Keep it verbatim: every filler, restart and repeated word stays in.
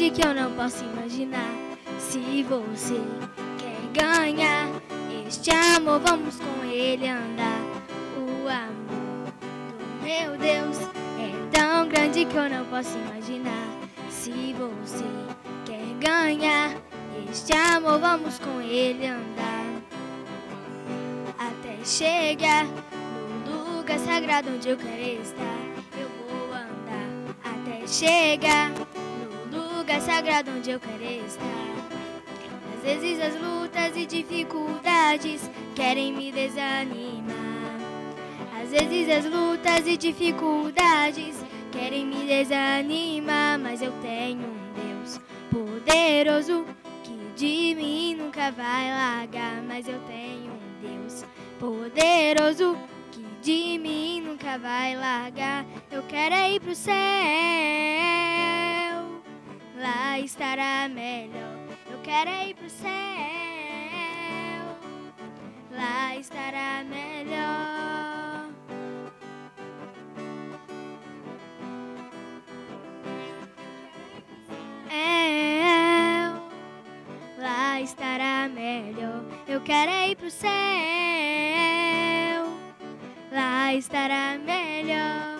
grande que eu não posso imaginar. Se você quer ganhar este amor, vamos com ele andar. O amor do meu Deus é tão grande que eu não posso imaginar. Se você quer ganhar este amor, vamos com ele andar. Até chegar no lugar sagrado onde eu quero estar. Eu vou andar até chegar no lugar sagrado onde eu quero estar. Às vezes as lutas e dificuldades querem me desanimar. Às vezes as lutas e dificuldades querem me desanimar. Mas eu tenho um Deus poderoso que de mim nunca vai largar. Mas eu tenho um Deus poderoso que de mim nunca vai largar. Eu quero é ir pro céu, lá estará melhor. Eu quero é ir pro céu, lá estará melhor. É, lá estará melhor. Eu quero é ir pro céu, lá estará melhor.